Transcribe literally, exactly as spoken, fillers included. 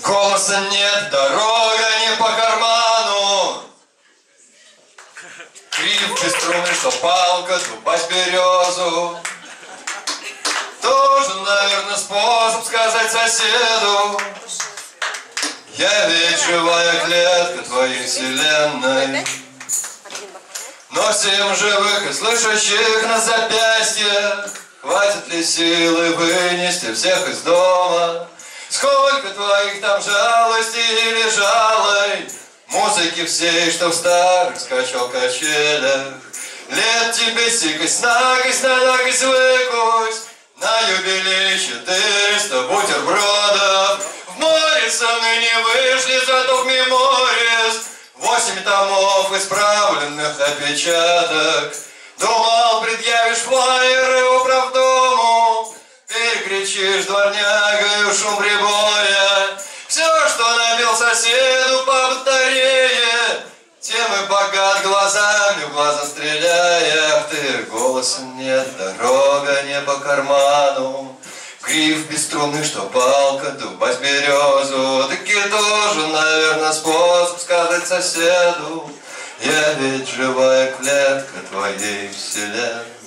Голоса нет, дорога не по карману. Крив бесструнный, что палка, дубась березу. Тоже, наверное, способ сказать соседу: я ведь живая клетка твоей вселенной. Носим живых и слышащих на запястье. Хватит ли силы вынести всех из дома? Сколько твоих там жалости или жалой, музыки всей, что в старых скачал-качелях. Лет тебе сикость, нагость, на нагость выкусь. На юбилей четыреста бутербродов. В море саны не вышли, зато в меморис восемь томов исправленных опечаток. Думал, предъявишь флайеры управдому, перекричишь дворнягою шум прибоя. Все, что набил соседу по батарее, тем и богат глазами, в глаза стреляя. Ах ты, голоса нет, дорога не по карману. Гриф бесструнный, что палка, дубась березу. Таки тоже, наверное, способ сказать соседу: я ведь живая клетка твоей вселенной.